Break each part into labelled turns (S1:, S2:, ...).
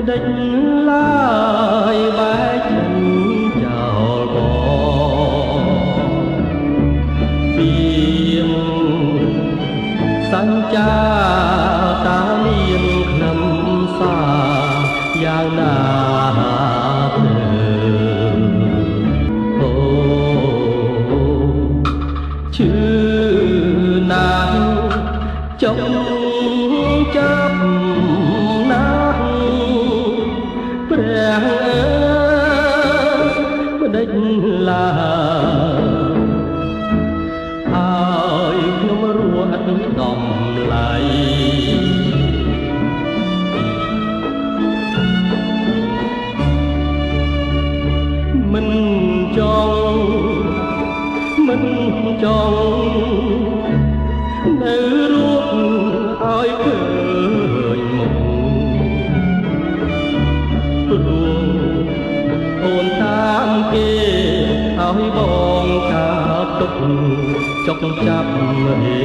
S1: ម្ដេចឡើយបែកចិនចោលបងពីងសញ្ចាតាមានខ្លឹមសារយ៉ាងណាព្រឺអូឈឺណាស់ចុងចាប់ណាស់ព្រះម្ដេចឡើយហើយខ្ញុំរួចដំឡៃមិនចង់នៅរួចឲ្យឃើញមុខព្រោះអូនតាមគេឲ្យបងកាទុកចុកចាប់រេ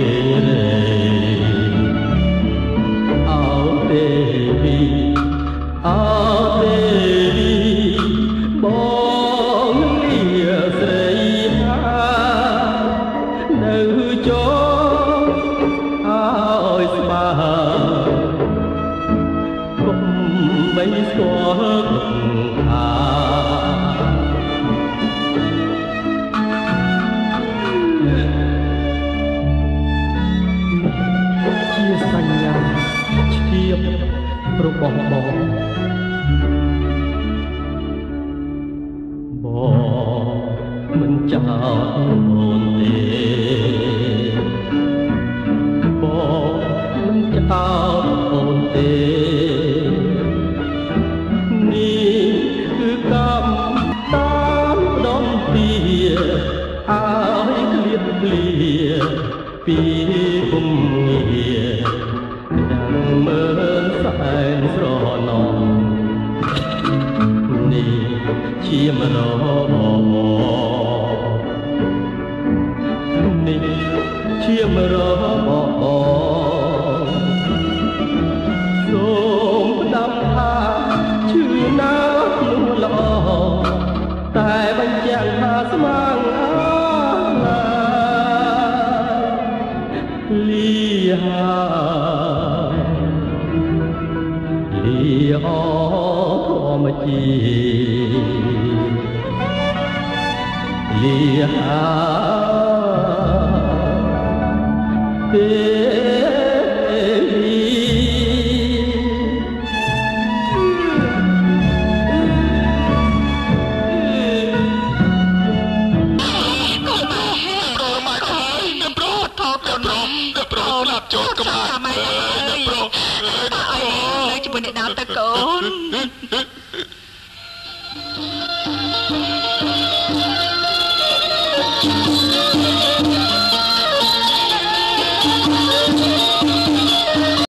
S1: អោទេវីអោទេវីបងលាស្រីនៅចោឲ្យស្បាគុំបីស្គាល់ថាជាសញ្ញាឈាមរបស់បងមិនចោលអូនទេបងមិនចោលអូនទេនេះគឺកម្មតាមដំពីឲ្យក្លៀតក្លៀពីគុំងារដឹងមើលសែនស្រណំនេះជាមរនេះជាមរសូមផ្ដាំថាឈឺណាស់នោះល្អតែបញ្ជាក់ថាស្មានលីអធម្មជាតិលីទេ
S2: ចូលកំអាតអើយប្រុសអើយជាមួយអ្នកដើមតើកូន